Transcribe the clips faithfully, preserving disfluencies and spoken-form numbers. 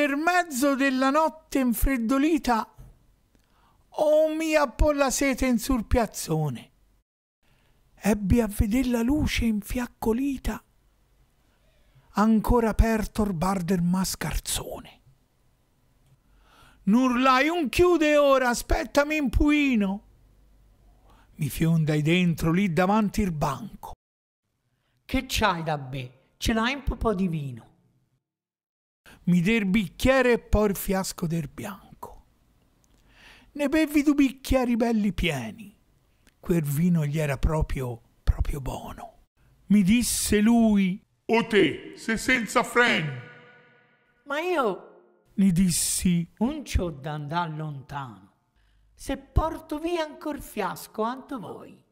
del mezzo della notte infreddolita, o mia po' la sete in sul piazzone, ebbi a veder la luce infiaccolita, ancora aperto il bar del mascarzone. N'urlai: un chiude ora, aspettami un puino. Mi fiondai dentro lì davanti il banco. Che c'hai da be? Ce l'hai un po' di vino? Mi der bicchiere e poi il fiasco del bianco. Ne bevi due bicchieri belli pieni. Quel vino gli era proprio, proprio buono. Mi disse lui: o te, sei senza freni. Ma io... Gli dissi: non c'ho da andare lontano. Se porto via ancor fiasco, anto voi.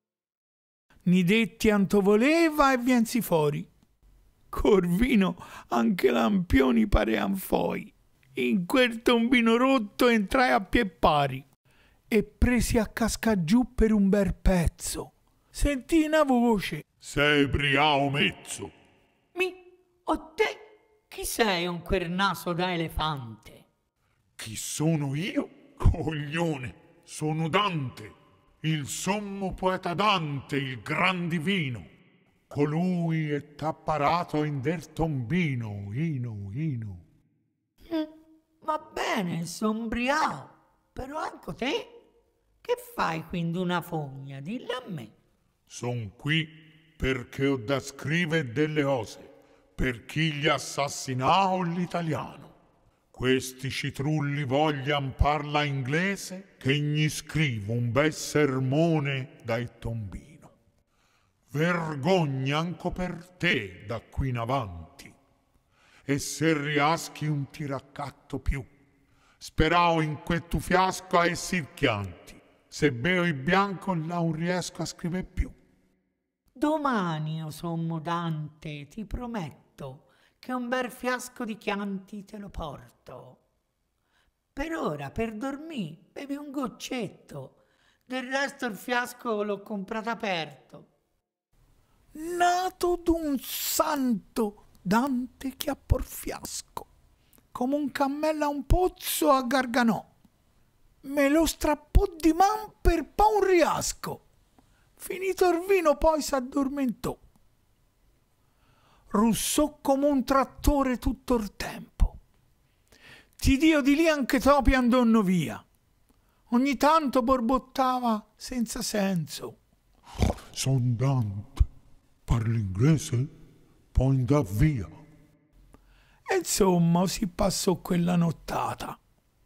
Ni detti anto voleva e viensi fuori. Col vino anche lampioni parean foi. In quel tombino rotto entrai a pie pari e presi a casca giù per un bel pezzo. Sentii una voce: sei briao mezzo. Mi, o te, chi sei un quel naso da elefante? Chi sono io? Coglione, sono Dante, il sommo poeta Dante, il gran divino. Colui è t'apparato in del tombino, ino, ino. Mm, va bene, son briao, però anche te, che fai quindi una fogna? Dilla a me. Son qui perché ho da scrivere delle cose per chi gli assassinao l'italiano. Questi citrulli voglian parla inglese che gli scrivo un bel sermone dai tombino. Vergogna anco per te da qui in avanti. E se riaschi un tiraccatto più, sperao in quel tu fiasco a essi chianti. Se beo il bianco là non riesco a scrivere più. Domani, o sommo Dante, ti prometto che un bel fiasco di chianti te lo porto. Per ora, per dormire, bevi un goccetto. Del resto il fiasco l'ho comprato aperto. Nato d'un santo Dante che a por fiasco, come un cammello a un pozzo a Garganò. Me lo strappò di man per pa' un riasco. Finito il vino poi s'addormentò. Russò come un trattore tutto il tempo. Ti dio di lì anche topi andonno via. Ogni tanto borbottava senza senso: son Dante, parli inglese? Poi andà via. E insomma si passò quella nottata.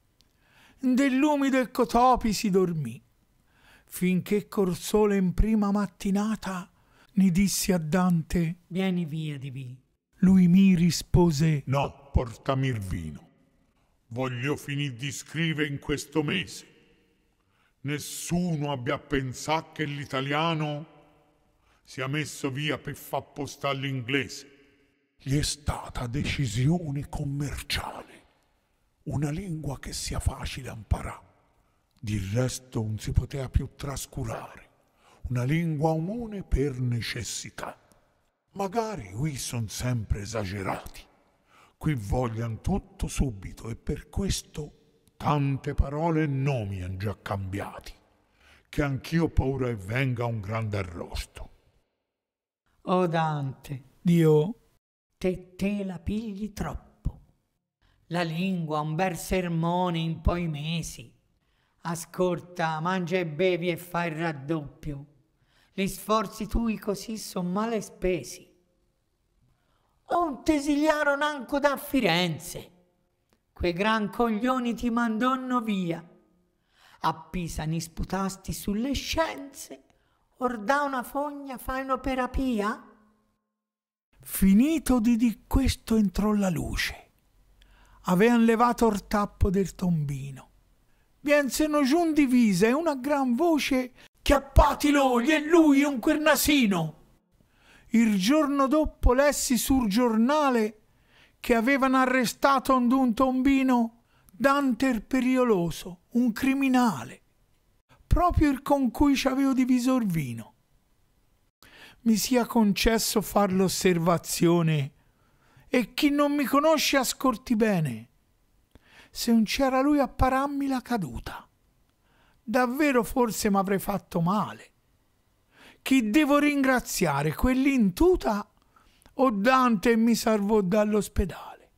Del lumi del cotopi si dormì, finché col sole in prima mattinata ne dissi a Dante: vieni via di vi. Lui mi rispose: no, portami il vino. Voglio finire di scrivere in questo mese. Nessuno abbia pensato che l'italiano sia messo via per far postare l'inglese. Gli è stata decisione commerciale, una lingua che sia facile imparare. Di resto non si poteva più trascurare. Una lingua comune per necessità. Magari qui sono sempre esagerati. Qui vogliano tutto subito e per questo tante parole e nomi hanno già cambiati, che anch'io ho paura che venga un grande arrosto. Oh Dante, Dio, te te la pigli troppo. La lingua un bel sermone in poi mesi. Ascolta, mangia e bevi e fai il raddoppio. Gli sforzi tui così son male spesi. O un tesiliaro nanco da Firenze. Quei gran coglioni ti mandonno via. A Pisa ni sputasti sulle scienze. Or da una fogna fai un'opera pia? finito di di questo entrò la luce. Avean levato il tappo del tombino. Viensero giù in divisa e una gran voce: chiappatilo, gli è lui un quel nasino. Il giorno dopo lessi sul giornale che avevano arrestato ad un tombino Dante il Perioloso, un criminale, proprio il con cui ci avevo diviso il vino. Mi sia concesso far l'osservazione, e chi non mi conosce ascolti bene, se non c'era lui a pararmi la caduta. Davvero forse m'avrei fatto male. Chi devo ringraziare, quelli in tuta o Dante mi salvò dall'ospedale?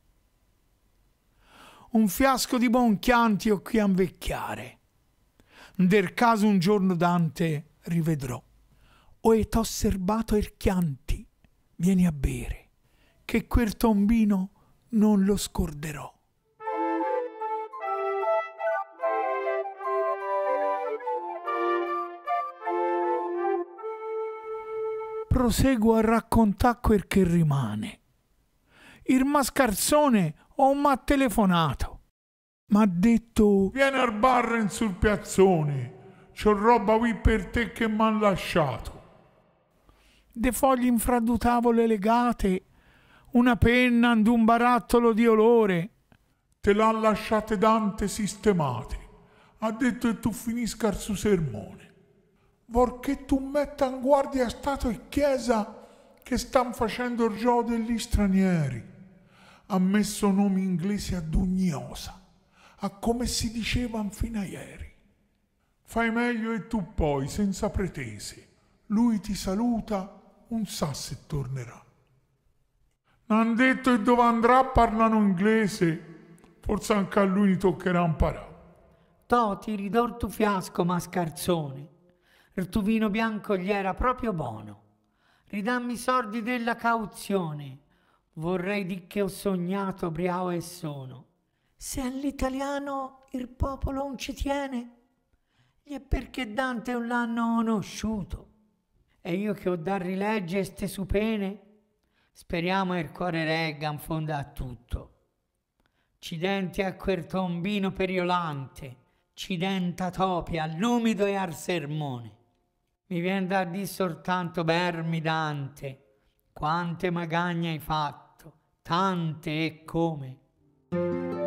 Un fiasco di buon Chianti ho qui a invecchiare. Del caso un giorno Dante rivedrò. O e t'ho serbato il Chianti, vieni a bere, che quel tombino non lo scorderò. Proseguo a raccontare quel che rimane. Il mascarzone o m'ha telefonato. M'ha detto: vieni al bar sul piazzone, c'ho roba qui per te che m'han lasciato. De fogli infradutavole legate, una penna and un barattolo di olore. Te l'han lasciate Dante sistemate. Ha detto che tu finisca il suo sermone. Vor che tu metta in guardia Stato e Chiesa che stan facendo il gioco degli stranieri. Ha messo nomi inglesi ad ogni osa, a come si diceva fino a ieri. Fai meglio e tu poi, senza pretese. Lui ti saluta, un sa se tornerà. N'han detto che dove andrà parlano inglese, forse anche a lui gli toccherà imparare. To ti ridor tu fiasco, mascarzone. Il tuo vino bianco gli era proprio buono. Ridammi i soldi della cauzione. Vorrei di che ho sognato briao e sono. Se all'italiano il popolo non ci tiene, gli è perché Dante non l'hanno conosciuto. E io che ho da rilegge ste su pene, speriamo il cuore regga in fondo a tutto. Accidenti a quel tombino periolante, accidenta topi all'umido e al sermone. Mi vien da di soltanto bermi Dante, quante magagne hai fatto, tante e come.